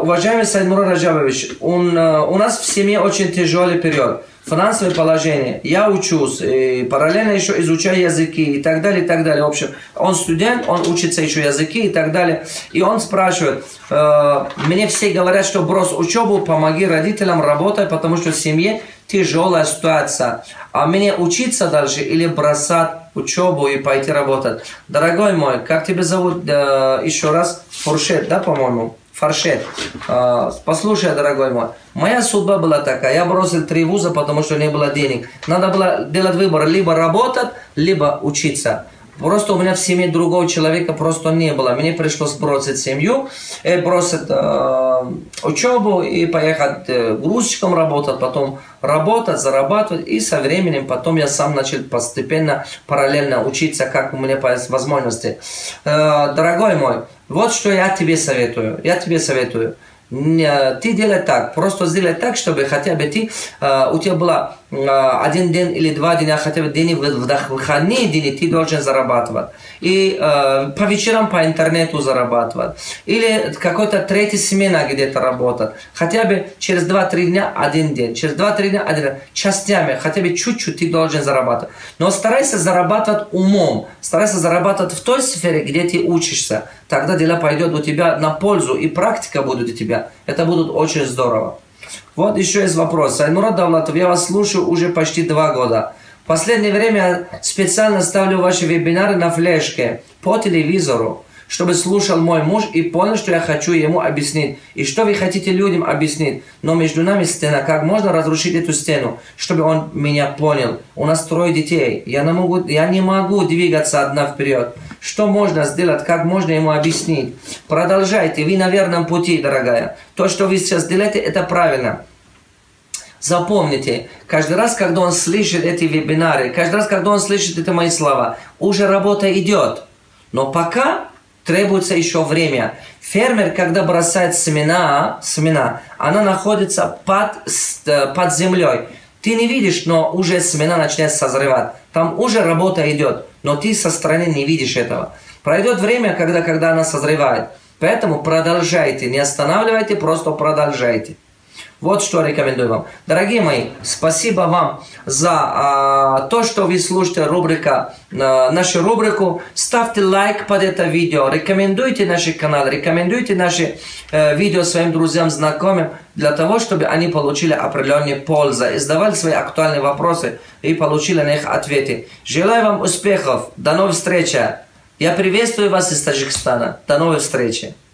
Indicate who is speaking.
Speaker 1: Уважаемый Сайдмурод Раджабович, у нас в семье очень тяжелый период. Финансовое положение. Я учусь, и параллельно еще изучаю языки и так далее, и так далее. В общем, он студент, он учится еще языки и так далее. И он спрашивает, мне все говорят, что брось учебу, помоги родителям, работай, потому что в семье тяжелая ситуация. А мне учиться дальше или бросать учебу и пойти работать? Дорогой мой, как тебя зовут еще раз? Фуршет, да, по-моему? Фаршет. Послушай, дорогой мой, моя судьба была такая. Я бросил 3 вуза, потому что не было денег. Надо было делать выбор, либо работать, либо учиться. Просто у меня в семье другого человека просто не было. Мне пришлось бросить семью, бросить учебу и поехать грузчиком работать, потом работать, зарабатывать. И со временем потом я сам начал постепенно, параллельно учиться, как у меня появились возможности. Дорогой мой, вот что я тебе советую. Ты делай так, просто сделай так, чтобы хотя бы у тебя было 1 день или 2 дня, хотя бы день в выходные дни ты должен зарабатывать. И по вечерам по интернету зарабатывать. Или какой-то 3-я смена где-то работать. Хотя бы через 2-3 дня 1 день. Через 2-3 дня 1 день. Частями, хотя бы чуть-чуть ты должен зарабатывать. Но старайся зарабатывать умом. Старайся зарабатывать в той сфере, где ты учишься. Тогда дела пойдет у тебя на пользу. И практика будет у тебя. Это будет очень здорово. Вот еще есть вопрос. Сайдмурод Давлатов, я вас слушаю уже почти 2 года. В последнее время специально ставлю ваши вебинары на флешке по телевизору, чтобы слушал мой муж и понял, что я хочу ему объяснить. И что вы хотите людям объяснить. Но между нами стена. Как можно разрушить эту стену, чтобы он меня понял? У нас 3 детей. Я не могу двигаться одна вперед. Что можно сделать? Как можно ему объяснить? Продолжайте. Вы на верном пути, дорогая. То, что вы сейчас делаете, это правильно. Запомните, каждый раз, когда он слышит эти вебинары, каждый раз, когда он слышит эти мои слова, уже работа идет. Но пока требуется еще время. Фермер, когда бросает семена, она находится под землей. Ты не видишь, но уже семена начинают созревать. Там уже работа идет, но ты со стороны не видишь этого. Пройдет время, когда она созревает. Поэтому продолжайте, не останавливайте, просто продолжайте. Вот что рекомендую вам. Дорогие мои, спасибо вам за то, что вы слушаете нашу рубрику. Ставьте лайк под это видео. Рекомендуйте наш канал, рекомендуйте наши видео своим друзьям, знакомым, для того, чтобы они получили определенную пользу и задавали свои актуальные вопросы и получили на них ответы. Желаю вам успехов. До новых встреч. Я приветствую вас из Таджикистана. До новых встреч.